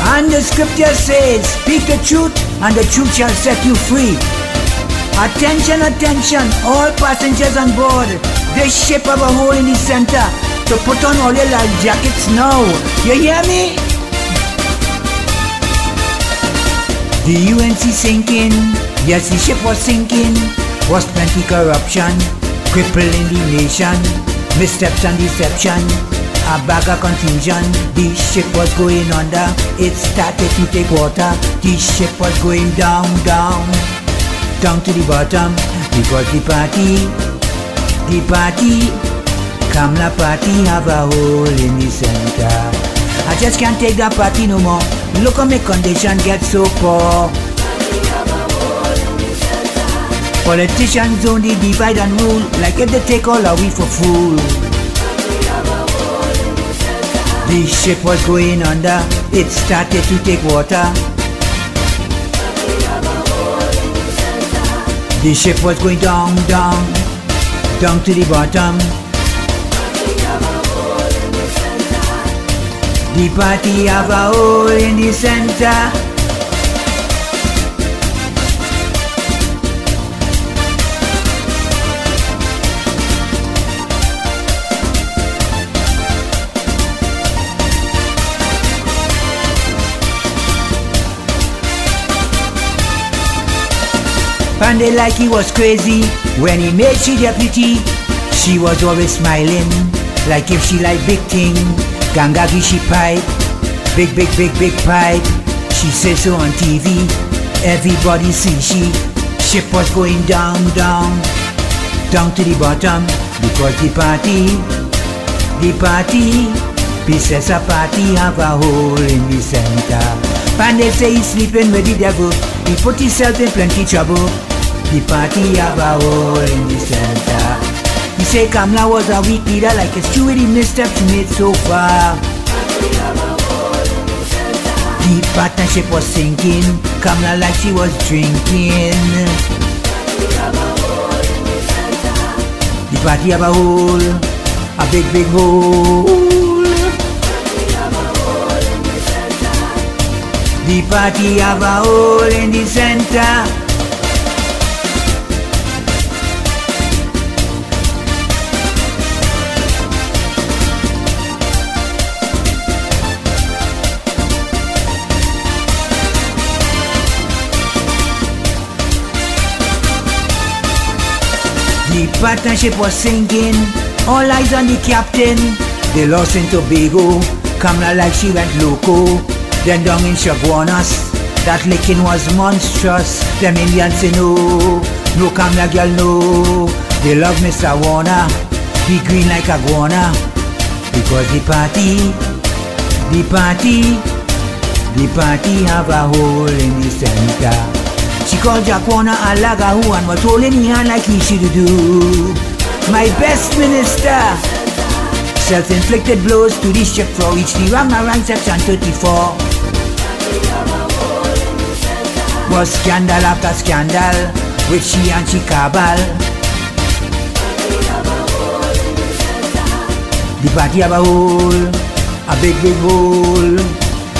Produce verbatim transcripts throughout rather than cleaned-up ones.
And the scripture says, speak the truth and the truth shall set you free. Attention, attention, all passengers on board. This ship have a hole in the center. So put on all your life jackets now. You hear me? The U N C sinking. Yes, the ship was sinking. Was plenty corruption, crippling the nation. Missteps and deception, a bag of confusion. The ship was going under. It started to take water. The ship was going down, down, down to the bottom. Because the party, the party, Kamla party have a hole in the center. I just can't take that party no more. Look how my condition gets so poor. Politicians only divide and rule, like if they take all our we for fool. The ship was going under, it started to take water. The ship was going down, down, down to the bottom. The party have a hole in the center. And they like he was crazy when he made she deputy. She was always smiling, like if she like big thing. Gangagi she pipe, big big big big pipe. She says so on T V, everybody see she. Ship was going down, down, down to the bottom. Because the party, the party, pieces of party have a hole in the center. And they say he's sleeping with the devil, he put himself in plenty trouble. The party have a hole in the center. He say Kamla was a weak leader, like it's true with the missteps she made so far. The partnership was sinking, Kamla like she was drinking. The party have a hole, a big big hole. The party have a hole in the center. The partnership was sinking, all eyes on the captain. They lost in Tobago, Kamla like she went loco. Then down in Chaguanas, that licking was monstrous. Them Indians say no, no Kamla girl no. They love Mister Warner, he green like a guana. Because the party, the party, the party have a hole in the center. She called Jack Warner a lagahu and was holding her hand like he should do. My best minister, self-inflicted blows to the ship for which the Ramarang section thirty-four. Was scandal after scandal with she and she cabal. The party have a hole, a big big hole.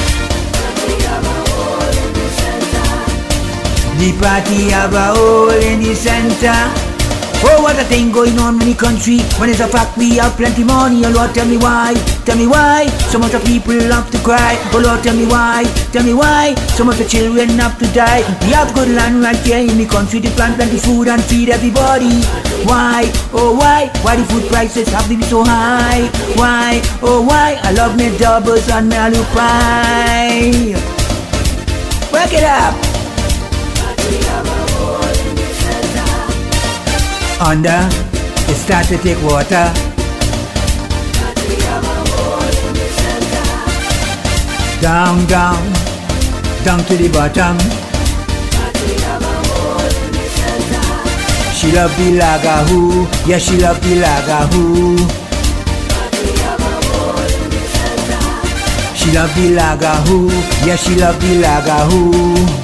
The party have a hole in the center. Oh, what a thing going on in the country. When it's a fact we have plenty money. Oh Lord, tell me why, tell me why so much of people have to cry. Oh Lord, tell me why, tell me why so much of children have to die. We have good land right here in the country to plant plenty food and feed everybody. Why, oh why, why the food prices have to be so high? Why, oh why, I love me doubles and me aloo pie. Work it up. Under, it start to take water. Down, down, down to the bottom. She love the lagahu, yeah she love the lagahu. She love the lagahu, yeah she love the lagahu.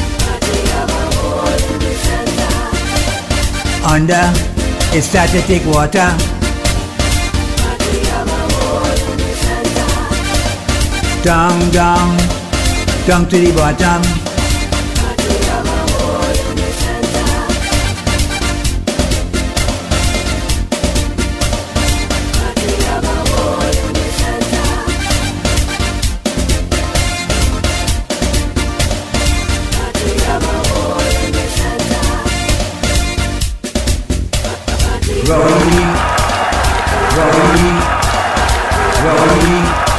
Under, it start to take water. Down, down, down to the bottom. Rolling, rolling, rolling.